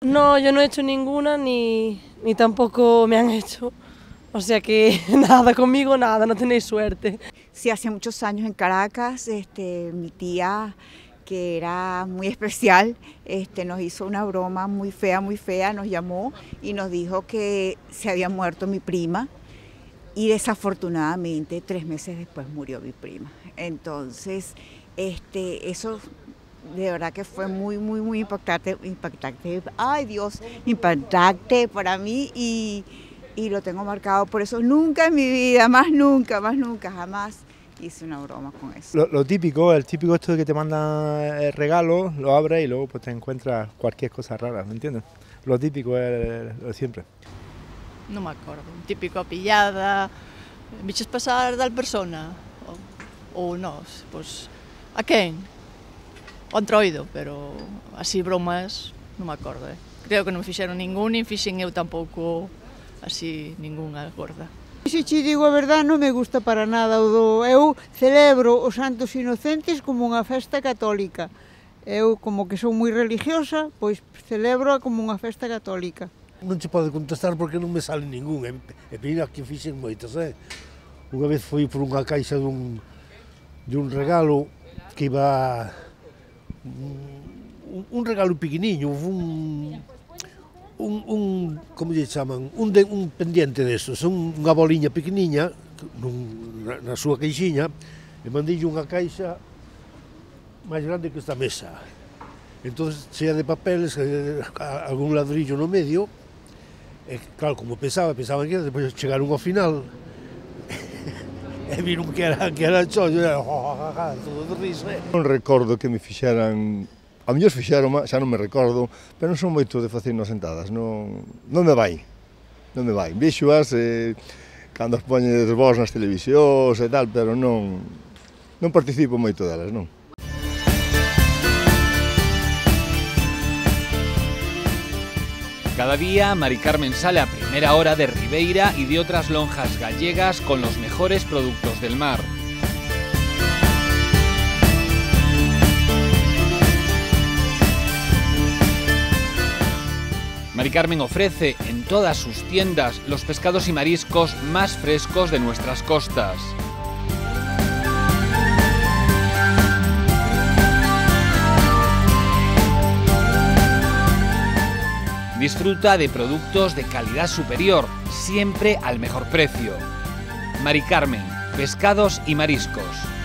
No, yo no he hecho ninguna ni tampoco me han hecho. O sea que nada, conmigo nada, no tenéis suerte. Sí, hace muchos años en Caracas, mi tía, que era muy especial, nos hizo una broma muy fea, nos llamó y nos dijo que se había muerto mi prima y desafortunadamente 3 meses después murió mi prima. Entonces, eso de verdad que fue muy impactante, ay Dios, impactante para mí y lo tengo marcado, por eso nunca en mi vida, más nunca, jamás hice una broma con eso. Lo típico, el típico esto de que te mandan el regalo, lo abres y luego pues te encuentras cualquier cosa rara, ¿me entiendes? Lo típico es lo de siempre. Non me acordo, típico a pillada, viches pasar dal persona, ou nós, pois, a quen? O Antroido, pero así bromas non me acordo, Creo que non fixeron ningún, nin fixen eu tampouco así ningunha gorda. Se che digo a verdade, non me gusta para nada. Eu celebro os Santos Inocentes como unha festa católica. Eu, como que son moi religiosa, pois celebro como unha festa católica. Non che podo contestar porque non me sale ningún, e mira que fixen moitas, Unha vez foi por unha caixa dun regalo que iba... un regalo pequeniño, como lle chaman, un pendiente desos, unha boliña pequeniña na súa caixinha, e mandei unha caixa máis grande que esta mesa. Entón, chea de papeles, algún ladrillo no medio, e claro, como pensaban que era, depois chegaron ao final, e viron que era chollo, e todo de risa. Non recordo que me fixeran, a mellor fixeron, xa non me recordo, pero non son moito de facernos sentadas, non me vai. Vixoas cando as poñes vos nas televisións e tal, pero non participo moito delas, non. Cada día, Mari Carmen sale a primera hora de Ribeira y de otras lonjas gallegas con los mejores productos del mar. Mari Carmen ofrece en todas sus tiendas los pescados y mariscos más frescos de nuestras costas. Disfruta de productos de calidad superior, siempre al mejor precio. Mari Carmen, pescados y mariscos.